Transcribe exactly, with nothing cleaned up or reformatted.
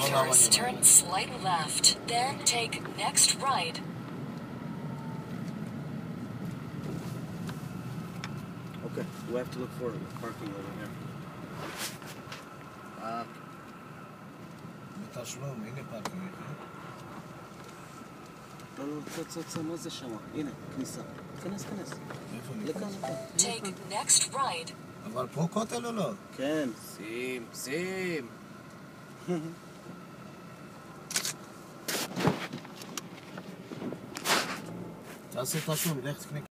First, turn slight left, then take next right. Okay, we'll have to look for parking over here. Ah. בתשלום, הנה פארקינג. לא, לא, צא, צא, צא, מה זה שמה? הנה, כניסה. כנס, כנס. איפה נכנס? לכאן, לכאן. Take next right. אבל פה כותל או לא? כן, שים, שים. תעשה תשלום, לך תקנה